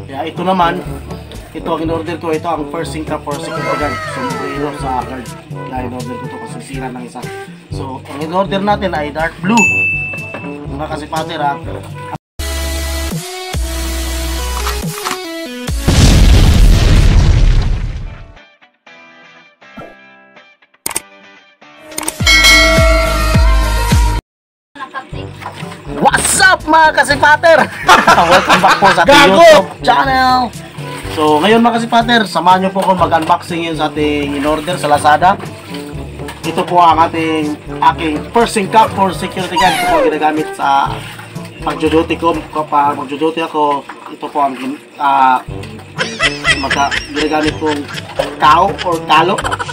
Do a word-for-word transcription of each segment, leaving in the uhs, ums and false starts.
Kaya ito naman, ito ang in-order ko. Ito ang first sync up for security guard. Sombrero sa guard. Kaya in-order ko ito kasi sira ng isa. So, ang in-order natin ay dark blue. Mga kasipater ha. What's up mga kasipater? Welcome back po sa ating YouTube channel. So ngayon mga kasipater, samahan nyo po ako mag-unboxing yun sa ating in-order sa Lazada. Ito po ang ating aking first sync up for security guard. Ito po ang ginagamit sa pag-duty ko. Kapag mag-duty ako, ito po ang uh, magka, ginagamit kong kao or kalo.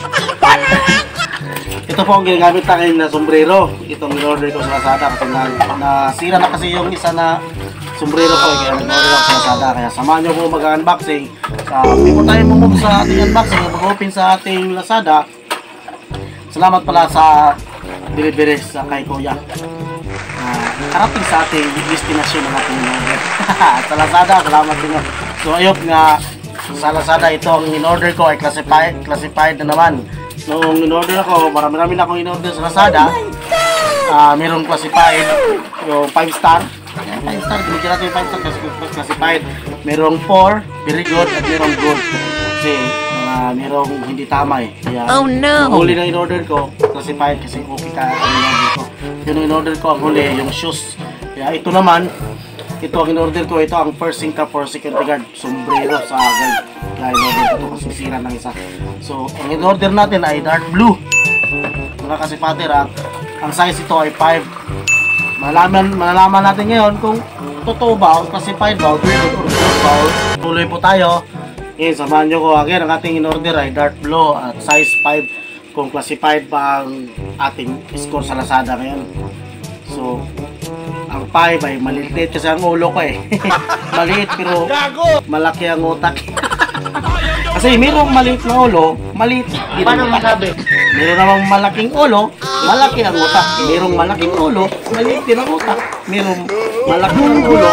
Ito po ang ginagamit natin na sombrero. Itong in-order ko sa Lazada kasi na, nasira na kasi yung isa na sombrero ko, kaya in-order ko sa Lazada. Kaya samahan nyo po mag-unboxing. Uh, before tayo mumove sa ating unboxing, mag-open sa ating Lazada, salamat pala sa delivery sa kay Kuya. Uh, karating sa ating destination ng ating in-order. Sa Lazada, salamat din. So ayop nga, sa Lazada ito ang in-order ko ay classified, classified na naman. Nung in-order ako, marami-rami na akong in-order sa Lazada. Uh, merong classified, yung five star. five star, binigyan natin yung five star kasi classified. Merong four, very good, at merong good. Kasi uh, merong hindi tama eh. Kaya, oh no! Ang huli na in-order ko, classified kasi okay ka ang in-order ko. Yung in-order ko, ang huli, yung shoes. Kaya ito naman, ito ang in-order ko, ito ang first sync up for security guard. Sombrero sa guard. Kaya in-order ko ito kasi sira ng isa. So, ang in-order natin ay dark blue. Mga kasipater ha, ang size ito ay five. Malalaman, malalaman natin ngayon kung totoo ba, o classified ba, o tuloy po tayo. Ngayon, samahan nyo ko again, ang ating in-order ay dark blue at size five. Kung classified pa ang ating score sa Lazada ngayon. So, ang five ay maliit kasi ang ulo ko eh. Maliit pero malaki ang utak. Kasi mayroong maliit na ulo, maliit din ang utak. Mayroon namang malaking ulo, malaki ang utak. Mayroong malaking ulo, maliit din ang utak. Mayroong malaki ang ulo,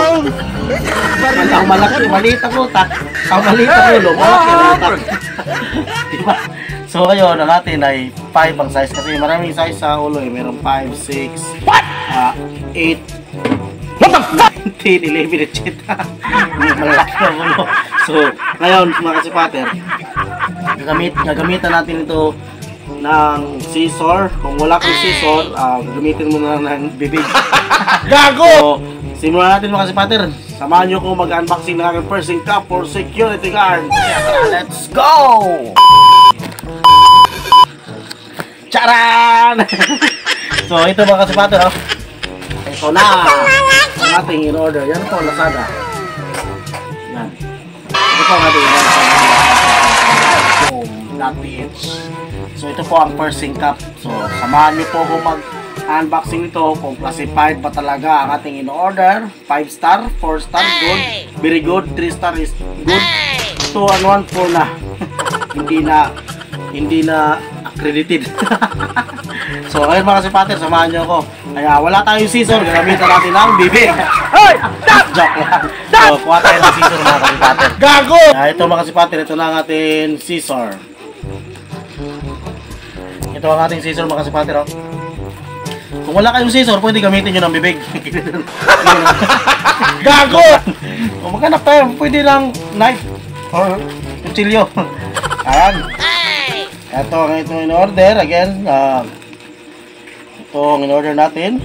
ang malaki, maliit ang utak. Ang maliit ang ulo, malaki ang utak. Diba? So ngayon, ang atin ay five ang size kasi maraming size sa ulo eh. Mayroong five, six, eight, nineteen, eleven, et cetera. Malaki ang ulo. So, ngayon mga kasipater, gagamit, gagamitan natin ito ng scissor. Kung wala kang scissor, uh, gamitin mo na ng bibig. Gago! So, simulan natin mga kasipater. Samahan nyo kung mag-unboxing ng aking first sync up for security guard. Let's go! Charan! So, ito mga kasipater, oh. Ito na ang ating in-order. Yan po, Lazada. Yan. Ito po ang ating in-order. Boom.ph. So, ito po ang first sync up. So, samahan nyo po kung mag-unboxing ito kung classified ba talaga ang ating in-order. five star, four star, good, very good, three star is good, two and one, four na. Hindi na, hindi na accredited. So, ngayon mga kasipater, samahan nyo ako. Kaya wala tayong scissor, gagamitan natin ang bibig. Hoy! Joke lang. So, kuha tayo ng scissor mga kasipater. Gago! Kaya ito mga kasipater, ito na ang ating scissor. Ito ang ating scissor mga kasipater. Oh. Kung wala kayong scissor, pwede gamitin nyo ng bibig. Gago! Kung maghanap tayo, pwede lang knife or kutsilyo. Ayan. Ito ang ito in-order. Again, uh, ito ang in-order natin.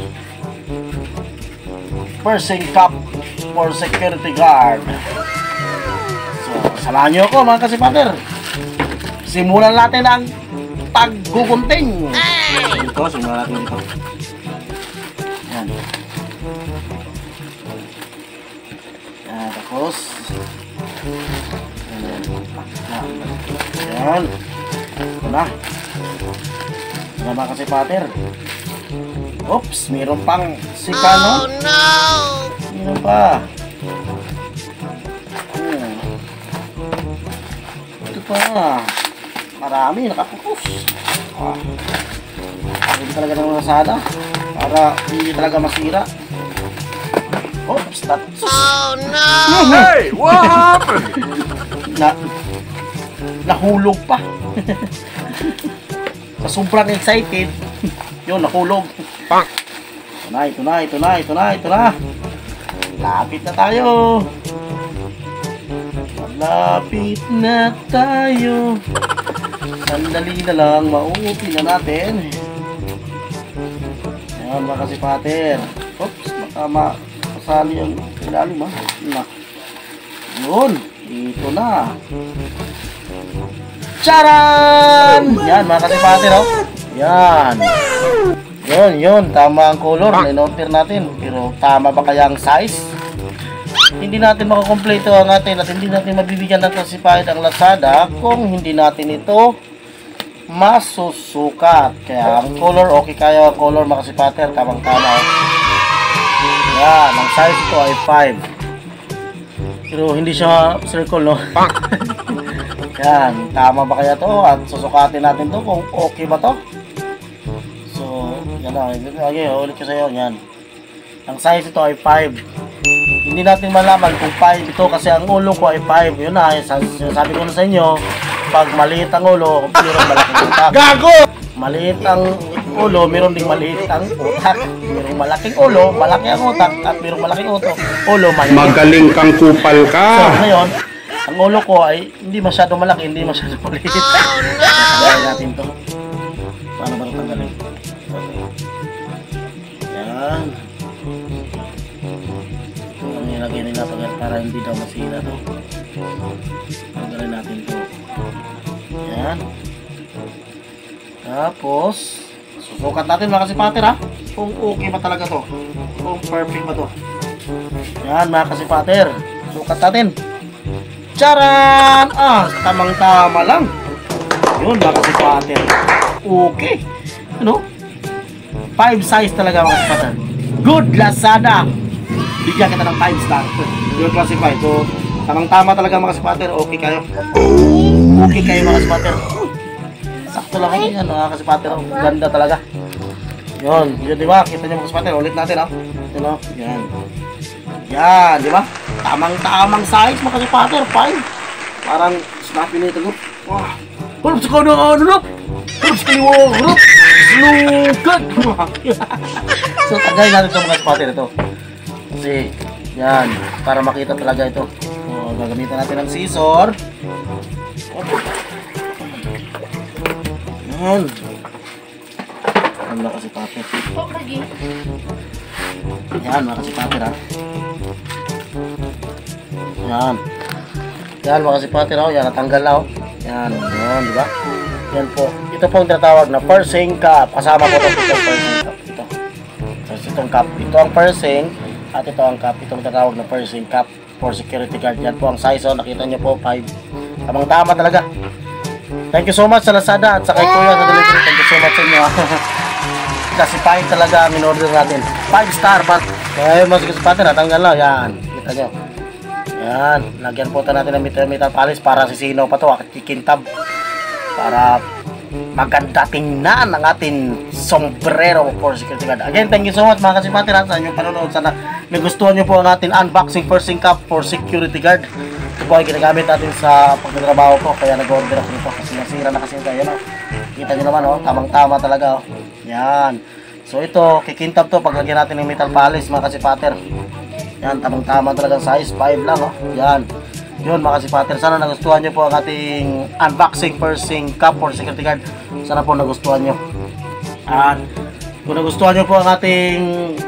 First sync up for security guard. So, samahan nyo ako mga kasipater. Simulan natin ang paggugunting. Ito, simulan natin ito. Yan. Yan, tapos. Yan. Yan. Ito na. Ito na mga kasipater. Oops, mayroon pang sikano. Oh no! Mayroon pa. Hmm. Ito pa. Marami, nakapokus. Ah. Hindi talaga ng Lazada. Para hindi talaga masira. Oops, that... Oh no! Hey, what happened? Na... Nahulog pa. Sa sobrang excited, yun, nahulog. Ito na, ito na, ito na, ito na, ito na. Lapit na tayo. Lapit na tayo. Sandali na lang, mauupi na natin. Ayan, mga kasipater. Oops, baka makasali ang ilalim, ha. Na. Yun, ito na. Charan! Yan, mga kasipater, oh. Yan. Yun, yun, tama ang color na in-order natin. Pero tama ba kaya ang size? Hindi natin makakompleto ang atin at hindi natin mabibigyan ng classified ang Lazada kung hindi natin ito masusukat. Kaya ang color, okay kaya ang color, mga kasipater, tamang tama. Yan, ang size ito ay five. Pero hindi siya circle, no? Yan, tama ba kaya to? At susukatin natin to kung okay ba to? So, yan na, okay, ulit ko sa'yo, yan. Ang size ito ay five. Hindi natin malaman kung five ito kasi ang ulo ko ay five. Yun na, sabi ko na sa inyo, pag maliit ang ulo, mayroong malaking utak. Gago! Maliit ang ulo, mayroong ding maliit ang utak. Mayroong malaking ulo, malaki ang utak, at mayroong malaking uto, ulo, maliit. Magaling kang kupal ka. So, ngayon, ang ulo ko ay hindi masyado malaki, hindi masyado maliit. Tanggalin natin to. Paano ba ito tanggalin? Yan. Nilagay nila para hindi daw masira to. Tanggalin natin to. Yan. Tapos susukat natin mga kasipater, ha, kung okay ba talaga to, kung perfect ba to. Yan mga kasipater, sukat natin. Charan! Ah, tamang tama lang. Yun mga kasipater, okay. Ano? five size talaga mga kasipater. Good Lazada. Bigyan kita ng five star. Yung classified. So, tamang-tama talaga mga kasipater. Okay kayo. Okay kayo mga kasipater. Sakto lang ako yan mga kasipater. Ganda talaga. Yun. Yun, di ba? Kita nyo mga kasipater. Ulit natin, oh. Yun, oh. Yan. Yan, di ba? Tamang-tamang size mga kasipater. five. Parang snappy na ito. Wah. Hulap sa kono, hulap. Hulap sa kaliwa, hulap. Slugad. So, tagayin natin ito mga kasipater. Ito. Kasi, yan, para makita talaga ito. So, gagamitan natin ng scissor. Yan. Ano lang kasi paper. Yan, mga kasi paper, ha. Yan. Yan, mga kasi paper, ha. Yan, natanggal na, ha. Yan, yan, di ba? Yan po. Ito po ang tinatawag na pursing cup. Kasama po ito itong pursing cup. Ito. So, itong cup. Ito ang pursing. At ito ang cup, itong tatawag na pursing cup for security guard. Yan po ang size, oh. Nakita nyo po, five. Tamang tama talaga. Thank you so much sa Lazada at sa kay Kuya sa delivery. Thank you so much sa inyo. Kasi five talaga ang in-order natin. five star, but kaya mas kasi pati natanggal na. Yan, kita nyo. Yan, lagyan po natin ng metal, metal polish para sisino pa to, kikintab. Para maganda tingnan ang ating sombrero for security guard. Again, thank you so much mga kasipater sa inyong panonood. Sana nagustuhan nyo po ang ating unboxing pursing cup for security guard. Ito po ay ginagamit natin sa pagtatrabaho ko, kaya nag-order ako nito kasi nasira na kasi ito. Yan, oh. Kita nyo naman, oh. Tamang tama talaga, oh. Yan. So ito, kikintab to paglagyan natin ng metal polish mga kasipater. Yan, tamang tama talaga size, five lang, oh. Yan. Yun mga kasipater, sana nagustuhan nyo po ang ating unboxing pursing cup for security guard. Sana po nagustuhan nyo. At kung nagustuhan nyo po ang ating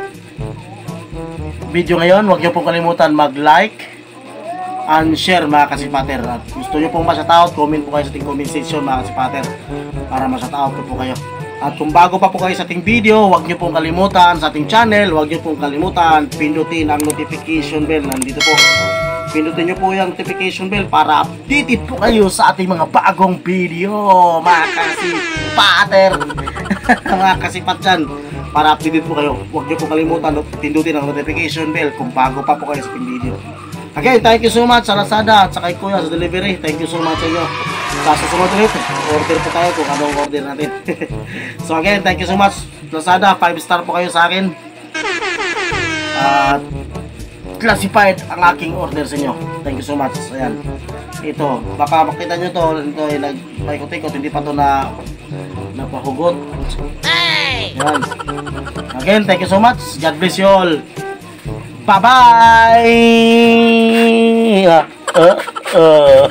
video ngayon, huwag nyo pong kalimutan mag-like and share mga kasipater. At gusto nyo pong ma-shoutout, comment po kayo sa ating comment section mga kasipater para ma-shoutout ko po kayo. At kung bago pa po kayo sa ating video, huwag nyo pong kalimutan sa ating channel, huwag nyo pong kalimutan pindutin ang notification bell. Nandito po, pindutin nyo po yung notification bell para updated po kayo sa ating mga bagong video mga kasipater. Mga kasipat dyan, para updated po kayo. Huwag nyo po kalimutan pindutin ang notification bell kung bago pa po kayo sa ating video. Again, thank you so much sa Lazada at sa kay Kuya sa delivery. Thank you so much sa inyo. Sa susunod ulit, order po tayo kung anong order natin. So again, thank you so much Lazada, five star po kayo sa akin. At classified ang aking order sa inyo. Thank you so much. Ayan. Ito, baka makita nyo to, ito ay nagpaikot-ikot, hindi pa to na napahugot. Ayan. Again, thank you so much. God bless you all. Bye-bye! Uh, uh, uh.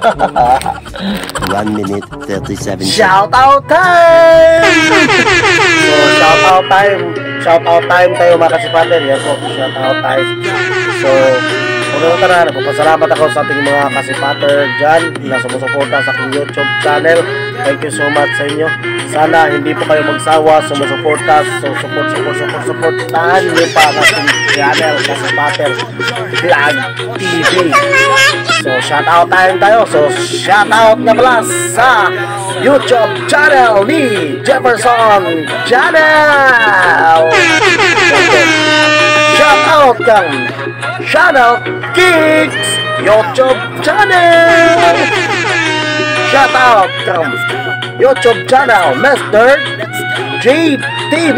one minute, thirty-seven Shout out time! So, shout out time. Shout out time tayo mga kasipater. Yan po, shout out time. So, una tara, nagpapasalamat ako sa ating mga kasipater dyan na sumusuporta sa aking YouTube channel. Thank you so much sa inyo. Sana hindi po kayo magsawa sumusuporta. So, support, support, support, support. Tahan nyo pa ang ating channel, Kasipater Vlog T V. So, shout out time tayo. So, shout out nga pala sa YouTube channel ni Jefferson Channel. Shout out kang Channel Kicks YouTube channel. Shout out kang YouTube channel Mister J T V.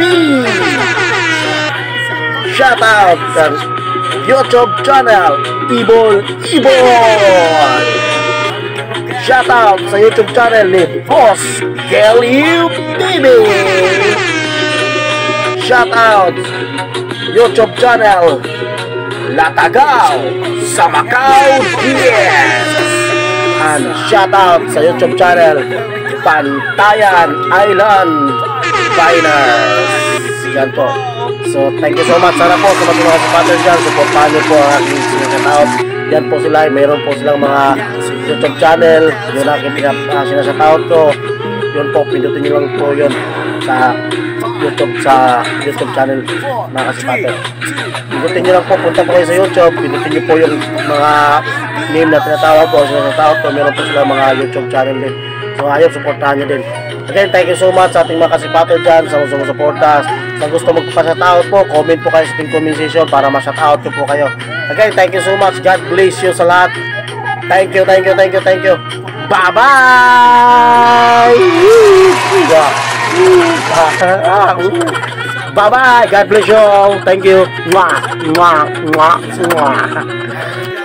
Shout out kang YouTube channel Ibol Ibol. Shout out sa YouTube channel ni Boss Kelly T V. Shout out YouTube channel Latagaw sa Macau, yes! And shout out sa YouTube channel Pantayan Island Finers. Yan po. So, thank you so much. Sana po sa mga mga supporters dyan, supportahan nyo po ang aking sinashout out. Yan po sila. Mayroon po silang mga YouTube channel. Yun aking uh, sinashout out ko. Yun po, pindutin nyo lang po yun sa YouTube sa YouTube channel mga kasipater. Pindutin nyo lang po, punta po kayo sa YouTube, pindutin nyo po yung mga name na tinatawag po, sinasatawag po, meron po sila mga YouTube channel din. So ayaw, supportahan nyo din. Again, thank you so much sa ating mga kasipater dyan, sa mga sumusuportas. Sa gusto magpa-shoutout po, comment po kayo sa ating comment section para ma-shoutout ko po kayo. Again, thank you so much. God bless you sa lahat. Thank you, thank you, thank you, thank you. Bye-bye! Bye-bye! God bless you all. Thank you. Mwah, mwah, mwah, mwah.